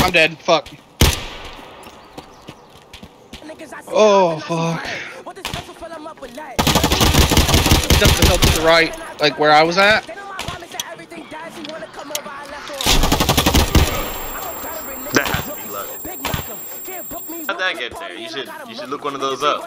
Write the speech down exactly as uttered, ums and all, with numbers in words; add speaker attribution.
Speaker 1: I'm dead. Fuck. Oh, fuck. He's up the hill to the right, like where I was at.
Speaker 2: That has to be luck. How'd that get there? You should you should look one of those up.